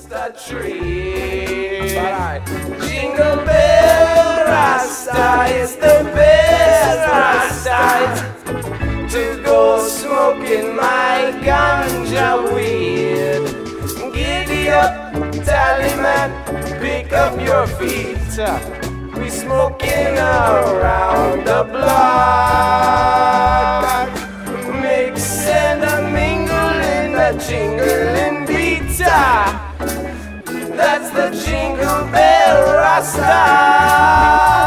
Rasta tree. Jingle bell Rasta is the best Rasta to go smoking my ganja weed. Giddy up, Tallyman, pick up your feet. We smoking around the block. Mix and a mingle in the jingling beat. That's the Jingle Bell Rasta.